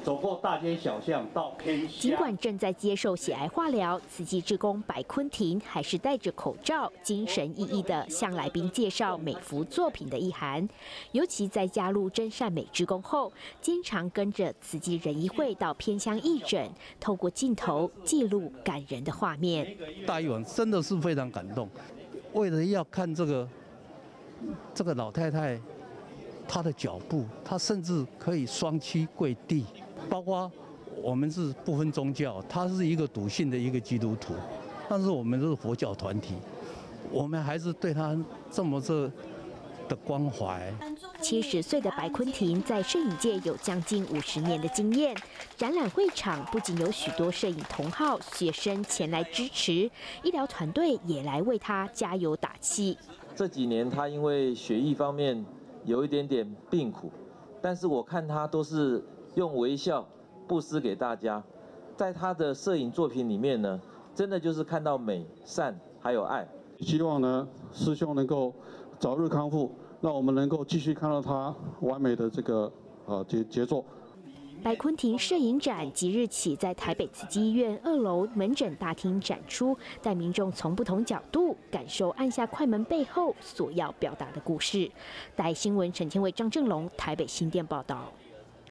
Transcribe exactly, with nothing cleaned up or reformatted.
走过大街小巷到偏乡。 尽管正在接受血癌化疗，慈济志工白坤廷还是戴着口罩，精神奕奕地向来宾介绍每幅作品的意涵。尤其在加入真善美志工后，经常跟着慈济仁医会到偏乡义诊，透过镜头记录感人的画面。 大义王真的是非常感动，为了要看这个这个老太太她的脚步，她甚至可以双膝跪地。包括我们是不分宗教，她是一个笃信的一个基督徒，但是我们都是佛教团体，我们还是对她这么这的关怀。 七十岁的白坤廷在摄影界有将近五十年的经验，展览会场不仅有许多摄影同好、学生前来支持，医疗团队也来为他加油打气。 这几年他因为血液方面有一点点病苦，但是我看他都是用微笑布施给大家。在他的摄影作品里面呢，真的就是看到美、善还有爱。 希望呢，师兄能够早日康复，让我们能够继续看到他完美的这个呃杰杰作。 白坤廷摄影展即日起在台北慈济医院二楼门诊大厅展出，带民众从不同角度感受按下快门背后所要表达的故事。台新闻陈千惠、张正龙台北新店报道。